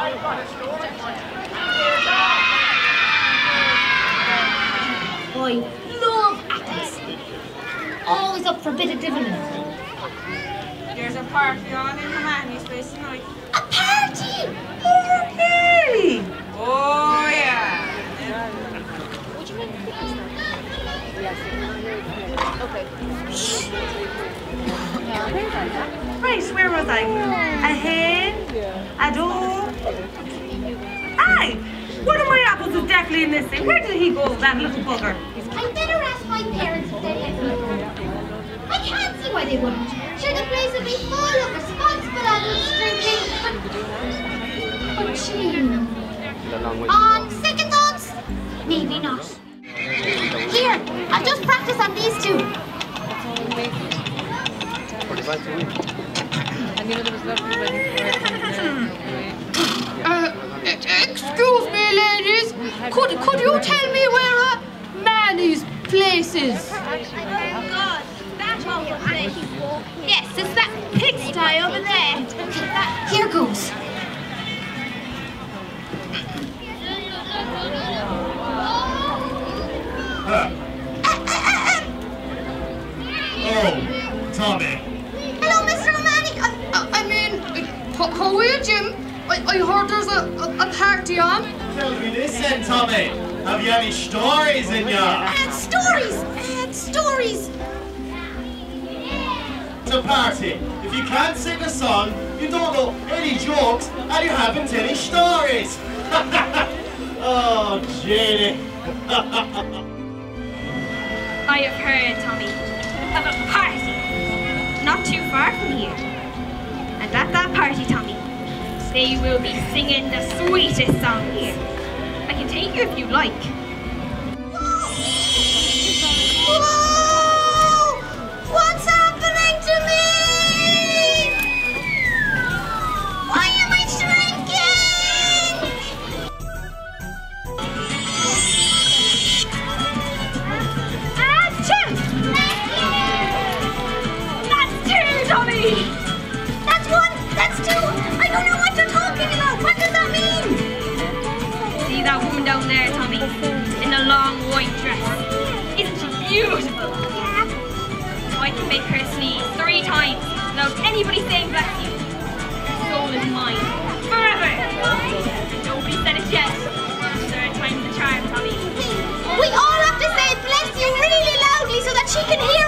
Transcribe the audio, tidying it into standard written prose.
I love apples. Always up for a bit of dividend. There's a party on in Hermione's place tonight. A party! Okay! Oh, yeah. Right, where was I? A hen? A dog? Aye! One of my apples is definitely missing. Where did he go, that little bugger? I'd better ask my parents if they have me. I can't see why they wouldn't. Sure, the place would be full of responsible adults drinking, but gee, on second thoughts, maybe not. Here, I'll just practice on these two. Excuse me, ladies. Could you tell me where Manny's place is? Oh God, that awful place. Yes, it's that pigsty over there. Here goes. Oh, Tommy. Hello, Mr. O'Malley. How are you, Jim? I heard there's a party on. Tell me this then, Tommy. Have you any stories in ya? Stories. It's a party. If you can't sing a song, you don't know any jokes, and you haven't any stories. Oh, Janie. I have heard, Tommy, of a party not too far from here. And at that party, Tommy, they will be singing the sweetest song here. I can take you if you like. Whoa! What's happening to me? Why am I shrinking? And two! That's two, Tommy! That's one, that's two. I don't know what you're talking about. What does that mean? See that woman down there, Tommy, in the long white dress? Isn't she beautiful? Yeah. I can make her sneeze 3 times without anybody saying bless you. Her soul is mine, forever! Nobody said it yet. 3rd time's the charm, Tommy. We all have to say bless you really loudly so that she can hear